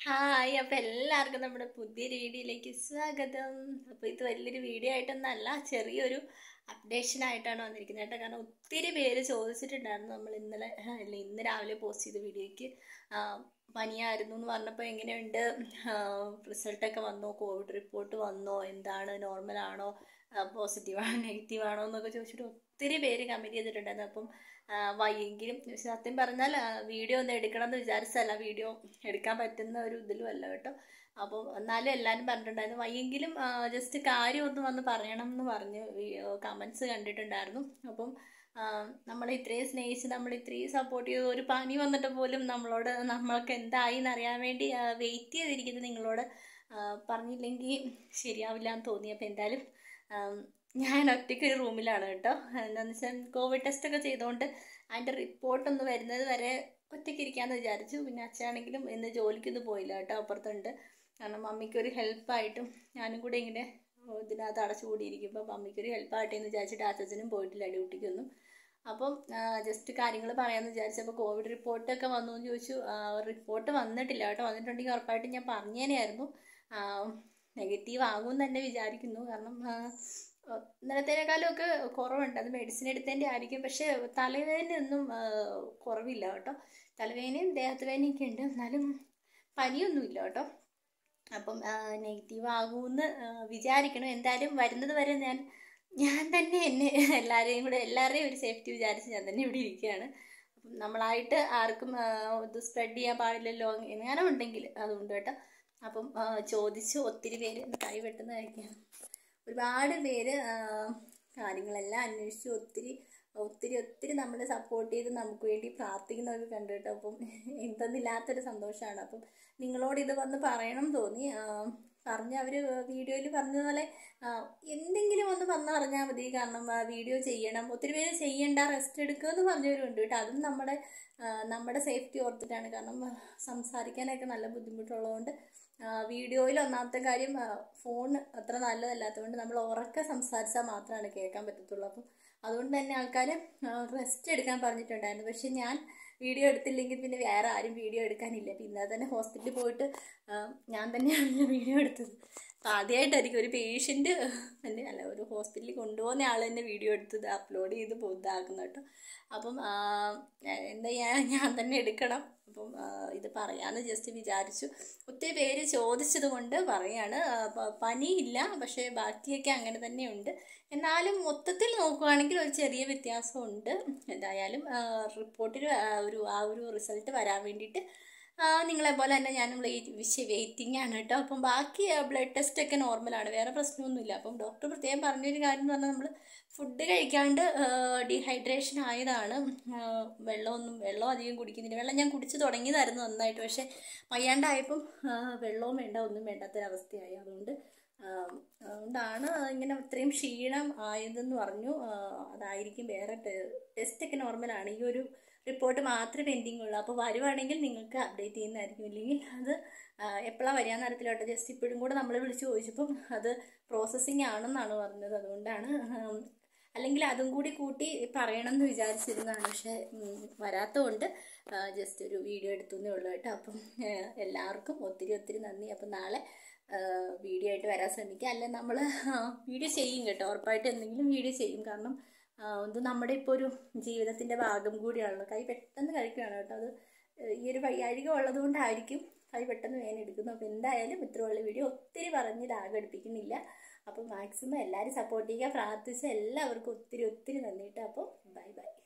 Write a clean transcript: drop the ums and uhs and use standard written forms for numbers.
Hi, അപ്പോൾ എല്ലാവർക്കും നമ്മുടെ പുതിയൊരു വീഡിയോയിലേക്ക് സ്വാഗതം. അപ്പോൾ ഇത് വലിയൊരു വീഡിയോ ആയിട്ടൊന്നല്ല, ചെറിയൊരു അപ്ഡേഷൻ ആയിട്ടാണ് വന്നിരിക്കുന്നത് കേട്ടോ. കാരണം ഒത്തിരി പേര് ചോദിച്ചിട്ടുണ്ടായിരുന്നു. നമ്മൾ ഇന്ന് രാവിലെ പോസ്റ്റ് ചെയ്ത വീഡിയോയ്ക്ക് പനിയായിരുന്നു എന്ന് പറഞ്ഞപ്പോൾ എങ്ങനെയുണ്ട്, റിസൾട്ടൊക്കെ വന്നോ, കോവിഡ് റിപ്പോർട്ട് വന്നോ, എന്താണ്, നോർമലാണോ, പോസിറ്റീവാണോ നെഗറ്റീവാണോ എന്നൊക്കെ ചോദിച്ചിട്ട് ഒത്തിരി പേര് കമൻറ്റ് ചെയ്തിട്ടുണ്ടായിരുന്നു. അപ്പം വയ്യെങ്കിലും സത്യം പറഞ്ഞാൽ വീഡിയോ ഒന്ന് എടുക്കണം എന്ന് വിചാരിച്ചല്ല, വീഡിയോ എടുക്കാൻ പറ്റുന്ന ഒരു ഇതിലും അല്ല കേട്ടോ. അപ്പോൾ എന്നാലും എല്ലാവരും പറഞ്ഞിട്ടുണ്ടായിരുന്നു വയ്യെങ്കിലും ജസ്റ്റ് കാര്യം ഒന്ന് വന്ന് പറയണം എന്ന് പറഞ്ഞ് കമൻസ് കണ്ടിട്ടുണ്ടായിരുന്നു. അപ്പം നമ്മളെ ഇത്രയും സ്നേഹിച്ച് നമ്മൾ ഇത്രയും സപ്പോർട്ട് ചെയ്ത് ഒരു പനി വന്നിട്ട് പോലും നമ്മൾക്ക് എന്തായി എന്നറിയാൻ വേണ്ടി വെയിറ്റ് ചെയ്തിരിക്കുന്നത് നിങ്ങളോട് പറഞ്ഞില്ലെങ്കിൽ ശരിയാവില്ല എന്ന് തോന്നി. അപ്പോൾ എന്തായാലും ഞാൻ ഒറ്റയ്ക്ക് ഒരു റൂമിലാണ് കേട്ടോ. എന്താണെന്ന് വെച്ചാൽ കോവിഡ് ടെസ്റ്റൊക്കെ ചെയ്തുകൊണ്ട് അതിൻ്റെ റിപ്പോർട്ടൊന്ന് വരുന്നത് വരെ ഒറ്റയ്ക്ക് ഇരിക്കാമെന്ന് വിചാരിച്ചു. പിന്നെ അച്ഛനാണെങ്കിലും ഇന്ന് ജോലിക്കൊന്നും പോയില്ല കേട്ടോ, അപ്പുറത്തുണ്ട്. കാരണം മമ്മിക്കൊരു ഹെൽപ്പായിട്ടും ഞാനും കൂടെ ഇങ്ങനെ ഇതിനകത്ത് അടച്ചുകൂടിയിരിക്കുമ്പോൾ മമ്മിക്കൊരു ഹെൽപ്പായിട്ടെന്ന് വിചാരിച്ചിട്ട് അച്ഛനും പോയിട്ടില്ല ഡ്യൂട്ടിക്കൊന്നും. അപ്പം ജസ്റ്റ് കാര്യങ്ങൾ പറയാമെന്ന് വിചാരിച്ചപ്പോൾ കോവിഡ് റിപ്പോർട്ടൊക്കെ വന്നു എന്ന് ചോദിച്ചു. റിപ്പോർട്ട് വന്നിട്ടില്ല കേട്ടോ. വന്നിട്ടുണ്ടെങ്കിൽ ഉറപ്പായിട്ടും ഞാൻ പറഞ്ഞേനെയായിരുന്നു. നെഗറ്റീവ് ആകുമെന്ന് തന്നെ വിചാരിക്കുന്നു. കാരണം ഇന്നലത്തേക്കാളും ഒക്കെ കുറവുണ്ട്. അത് മെഡിസിൻ എടുത്തതിൻ്റെ ആയിരിക്കും. പക്ഷേ തലവേദനയൊന്നും കുറവില്ല കേട്ടോ. തലവേദനയും ദേഹത്ത് വേദനയൊക്കെ ഉണ്ട്, എന്നാലും പനിയൊന്നുമില്ല കേട്ടോ. അപ്പം നെഗറ്റീവ് ആകുമെന്ന് വിചാരിക്കണം. എന്തായാലും വരുന്നത് വരെ ഞാൻ തന്നെ എല്ലാവരുടെയും ഒരു സേഫ്റ്റി വിചാരിച്ച് ഞാൻ തന്നെ ഇവിടെ ഇരിക്കുകയാണ്. അപ്പം നമ്മളായിട്ട് ആർക്കും ഇത് സ്പ്രെഡ് ചെയ്യാൻ പാടില്ലല്ലോ എങ്ങനെ ഉണ്ടെങ്കിൽ അതുകൊണ്ട് കേട്ടോ. അപ്പം ചോദിച്ചു ഒത്തിരി പേര് കൈ വെട്ടുന്ന കഴിക്കാൻ ഒരുപാട് പേര് കാര്യങ്ങളെല്ലാം അന്വേഷിച്ചു ഒത്തിരി നമ്മളെ സപ്പോർട്ട് ചെയ്ത് നമുക്ക് വേണ്ടി പ്രാർത്ഥിക്കുന്നതൊക്കെ കണ്ടു കേട്ടോ. അപ്പം എന്തെന്നില്ലാത്തൊരു സന്തോഷമാണ്. അപ്പം നിങ്ങളോട് ഇത് വന്ന് പറയണം തോന്നി. അവർ വീഡിയോയിൽ പറഞ്ഞതുപോലെ എന്തെങ്കിലും ഒന്ന് വന്ന് പറഞ്ഞാൽ മതി. കാരണം വീഡിയോ ചെയ്യണം, ഒത്തിരി പേര് ചെയ്യണ്ട, റെസ്റ്റ് എടുക്കുക എന്ന് പറഞ്ഞവരുണ്ട് കേട്ടോ. അതും നമ്മുടെ സേഫ്റ്റി ഓർത്തിട്ടാണ്. കാരണം സംസാരിക്കാനൊക്കെ നല്ല ബുദ്ധിമുട്ടുള്ളതുകൊണ്ട് വീഡിയോയിൽ ഒന്നാമത്തെ കാര്യം ഫോൺ അത്ര നല്ലതല്ലാത്തതുകൊണ്ട് നമ്മൾ ഉറക്കെ സംസാരിച്ചാൽ മാത്രമാണ് കേൾക്കാൻ പറ്റത്തുള്ളൂ. അപ്പം അതുകൊണ്ട് തന്നെ ആൾക്കാർ റെസ്റ്റ് എടുക്കാൻ പറഞ്ഞിട്ടുണ്ടായിരുന്നു. പക്ഷെ ഞാൻ വീഡിയോ എടുത്തില്ലെങ്കിൽ പിന്നെ വേറെ ആരും വീഡിയോ എടുക്കാനില്ല. പിന്നെ തന്നെ ഹോസ്പിറ്റലിൽ പോയിട്ട് ഞാൻ തന്നെയാണ് വീഡിയോ എടുത്തത്. അപ്പം ആദ്യമായിട്ടായിരിക്കും ഒരു പേഷ്യൻ്റ് അല്ല, ഒരു ഹോസ്പിറ്റലിൽ കൊണ്ടുപോകുന്ന ആൾ തന്നെ വീഡിയോ എടുത്തത് അപ്ലോഡ് ചെയ്ത് ഇതാക്കുന്നു കേട്ടോ. അപ്പം എന്താ ഞാൻ തന്നെ എടുക്കണം. അപ്പം ഇത് പറയാമെന്ന് ജസ്റ്റ് വിചാരിച്ചു. ഒത്തിരി പേര് ചോദിച്ചത് കൊണ്ട് പറയാണ്. പനിയില്ല, പക്ഷേ ബാക്കിയൊക്കെ അങ്ങനെ തന്നെയുണ്ട്. എന്നാലും മൊത്തത്തിൽ നോക്കുകയാണെങ്കിൽ ഒരു ചെറിയ വ്യത്യാസമുണ്ട്. എന്തായാലും റിപ്പോർട്ടിൽ ഒരു റിസൾട്ട് വരാൻ വേണ്ടിയിട്ട് നിങ്ങളെപ്പോലെ തന്നെ ഞാനും വെയിറ്റിംഗ് ആണ് കേട്ടോ. അപ്പം ബാക്കി ബ്ലഡ് ടെസ്റ്റൊക്കെ നോർമലാണ്, വേറെ പ്രശ്നമൊന്നുമില്ല. അപ്പം ഡോക്ടർ പ്രത്യേകം പറഞ്ഞൊരു കാര്യം എന്ന് പറഞ്ഞാൽ നമ്മൾ ഫുഡ് കഴിക്കാണ്ട് ഡീഹൈഡ്രേഷൻ ആയതാണ്. വെള്ളം അധികം കുടിക്കുന്നില്ല. വെള്ളം ഞാൻ കുടിച്ച് തുടങ്ങിയതായിരുന്നു നന്നായിട്ട്, പക്ഷേ വയ്യാണ്ടായപ്പം വെള്ളവും വേണ്ട, ഒന്നും വേണ്ടാത്തൊരവസ്ഥയായി. അതുകൊണ്ടാണ് ഇങ്ങനെ ഇത്രയും ക്ഷീണം ആയതെന്ന് പറഞ്ഞു. അതായിരിക്കും. വേറെ ടെസ്റ്റൊക്കെ നോർമലാണ്. ഈ ഒരു റിപ്പോർട്ട് മാത്രമേ പെൻഡിങ് ഉള്ളൂ. അപ്പോൾ വരുവാണെങ്കിൽ നിങ്ങൾക്ക് അപ്ഡേറ്റ് ചെയ്യുന്നതായിരിക്കും. ഇല്ലെങ്കിൽ അത് എപ്പോഴാണ് വരികയെന്ന് അറിയത്തില്ല കേട്ടോ. ജസ്റ്റ് ഇപ്പോഴും കൂടെ നമ്മൾ വിളിച്ച് ചോദിച്ചപ്പം അത് പ്രോസസ്സിങ് ആണെന്നാണ് പറഞ്ഞത്. അതുകൊണ്ടാണ്, അല്ലെങ്കിൽ അതും കൂടി കൂട്ടി പറയണം എന്ന് വിചാരിച്ചിരുന്നതാണ്. പക്ഷേ വരാത്തതുകൊണ്ട് ജസ്റ്റ് ഒരു വീഡിയോ എടുത്തുന്നേ ഉള്ളൂ കേട്ടോ. അപ്പം എല്ലാവർക്കും ഒത്തിരി നന്ദി. അപ്പം നാളെ വീഡിയോ ആയിട്ട് വരാൻ ശ്രമിക്കുക. അല്ലെ നമ്മൾ വീഡിയോ ചെയ്യും കേട്ടോ, ഉറപ്പായിട്ട് എന്തെങ്കിലും വീഡിയോ ചെയ്യും. കാരണം ഇത് നമ്മുടെ ഇപ്പോൾ ഒരു ജീവിതത്തിൻ്റെ ഭാഗം കൂടിയാണല്ലോ. കൈ പെട്ടെന്ന് കഴിക്കുകയാണ് കേട്ടോ. അത് ഈ ഒരു വയ്യാഴിക ഉള്ളത് കൊണ്ടായിരിക്കും കൈ പെട്ടെന്ന് വേദന എടുക്കുന്നു. അപ്പോൾ എന്തായാലും ഇത്രയുള്ള വീഡിയോ ഒത്തിരി പറഞ്ഞ് ലാഗടിപ്പിക്കുന്നില്ല. അപ്പോൾ മാക്സിമം എല്ലാവരും സപ്പോർട്ട് ചെയ്യുക, പ്രാർത്ഥിച്ച എല്ലാവർക്കും ഒത്തിരി നന്ദി കേട്ടോ. അപ്പോൾ ബൈ.